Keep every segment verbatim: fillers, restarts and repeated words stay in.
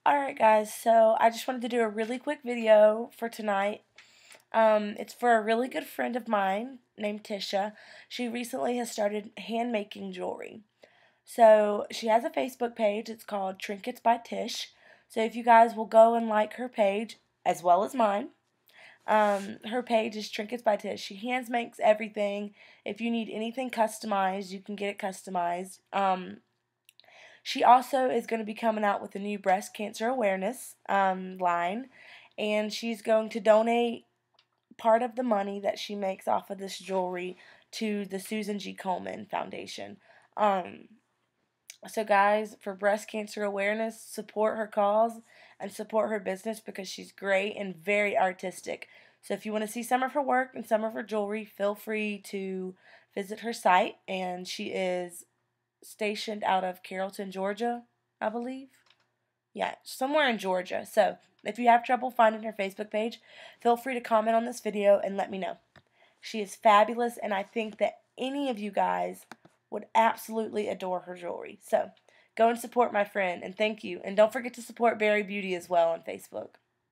Alright guys, so I just wanted to do a really quick video for tonight. Um, it's for a really good friend of mine named Tisha. She recently has started hand making jewelry. So she has a Facebook page. It's called Trinkets by Tish. So if you guys will go and like her page, as well as mine. Um, her page is Trinkets by Tish. She hands makes everything. If you need anything customized, you can get it customized. Um, She also is going to be coming out with a new breast cancer awareness um, line, and she's going to donate part of the money that she makes off of this jewelry to the Susan G. Komen Foundation. Um, so guys, for breast cancer awareness, support her cause and support her business because she's great and very artistic. So if you want to see some of her work and some of her jewelry, feel free to visit her site, and she is stationed out of Carrollton, Georgia, I believe. Yeah, somewhere in Georgia. So, if you have trouble finding her Facebook page, feel free to comment on this video and let me know. She is fabulous, and I think that any of you guys would absolutely adore her jewelry. So, go and support my friend, and thank you. And don't forget to support Berry Beauty as well on Facebook.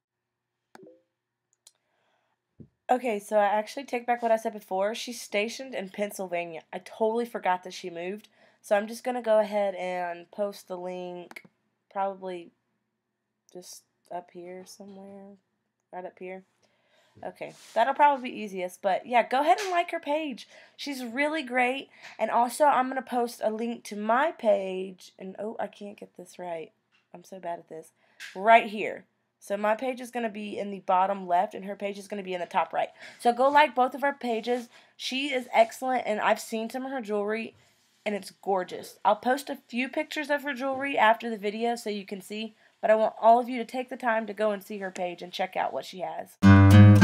Okay, so I actually take back what I said before. She's stationed in Pennsylvania. I totally forgot that she moved. So I'm just going to go ahead and post the link probably just up here somewhere. Right up here. Okay, that'll probably be easiest. But yeah, go ahead and like her page. She's really great. And also I'm going to post a link to my page. And oh, I can't get this right. I'm so bad at this. Right here. So my page is going to be in the bottom left, and her page is going to be in the top right. So go like both of our pages. She is excellent, and I've seen some of her jewelry, and it's gorgeous. I'll post a few pictures of her jewelry after the video so you can see, but I want all of you to take the time to go and see her page and check out what she has.